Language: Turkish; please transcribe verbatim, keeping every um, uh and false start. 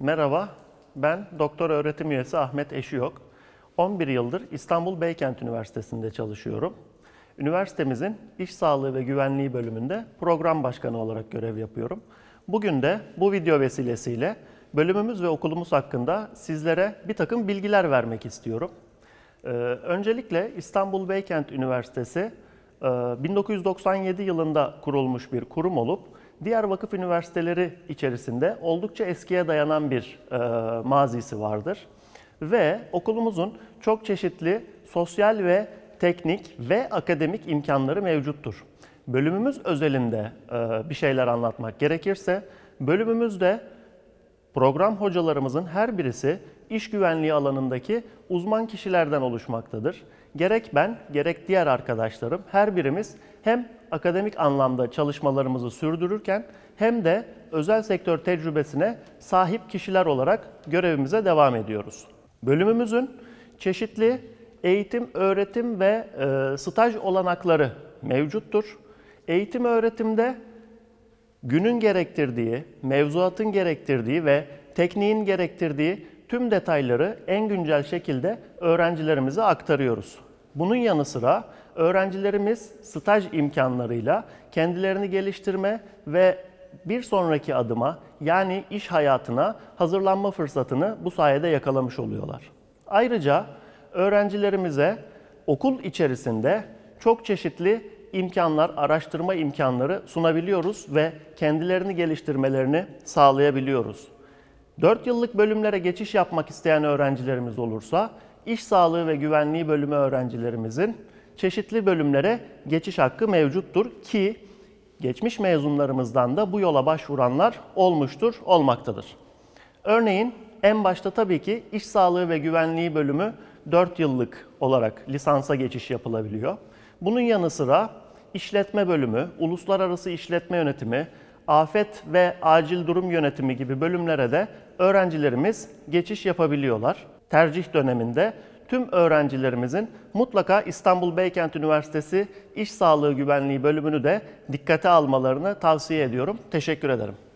Merhaba, ben doktor öğretim üyesi Ahmet Eşiyok. on bir yıldır İstanbul Beykent Üniversitesi'nde çalışıyorum. Üniversitemizin İş Sağlığı ve Güvenliği bölümünde program başkanı olarak görev yapıyorum. Bugün de bu video vesilesiyle bölümümüz ve okulumuz hakkında sizlere bir takım bilgiler vermek istiyorum. Ee, öncelikle İstanbul Beykent Üniversitesi bin dokuz yüz doksan yedi yılında kurulmuş bir kurum olup diğer vakıf üniversiteleri içerisinde oldukça eskiye dayanan bir e, mazisi vardır. Ve okulumuzun çok çeşitli sosyal ve teknik ve akademik imkanları mevcuttur. Bölümümüz özelinde e, bir şeyler anlatmak gerekirse, bölümümüzde program hocalarımızın her birisi iş güvenliği alanındaki uzman kişilerden oluşmaktadır. Gerek ben, gerek diğer arkadaşlarım her birimiz hem akademik anlamda çalışmalarımızı sürdürürken hem de özel sektör tecrübesine sahip kişiler olarak görevimize devam ediyoruz. Bölümümüzün çeşitli eğitim, öğretim ve e, staj olanakları mevcuttur. Eğitim öğretimde günün gerektirdiği, mevzuatın gerektirdiği ve tekniğin gerektirdiği tüm detayları en güncel şekilde öğrencilerimize aktarıyoruz. Bunun yanı sıra öğrencilerimiz staj imkanlarıyla kendilerini geliştirme ve bir sonraki adıma yani iş hayatına hazırlanma fırsatını bu sayede yakalamış oluyorlar. Ayrıca öğrencilerimize okul içerisinde çok çeşitli imkanlar, araştırma imkanları sunabiliyoruz ve kendilerini geliştirmelerini sağlayabiliyoruz. dört yıllık bölümlere geçiş yapmak isteyen öğrencilerimiz olursa, İş Sağlığı ve Güvenliği bölümü öğrencilerimizin çeşitli bölümlere geçiş hakkı mevcuttur ki geçmiş mezunlarımızdan da bu yola başvuranlar olmuştur, olmaktadır. Örneğin en başta tabii ki İş Sağlığı ve Güvenliği bölümü dört yıllık olarak lisansa geçiş yapılabiliyor. Bunun yanı sıra İşletme bölümü, Uluslararası İşletme Yönetimi, Afet ve Acil Durum Yönetimi gibi bölümlere de öğrencilerimiz geçiş yapabiliyorlar. Tercih döneminde tüm öğrencilerimizin mutlaka İstanbul Beykent Üniversitesi İş Sağlığı Güvenliği bölümünü de dikkate almalarını tavsiye ediyorum. Teşekkür ederim.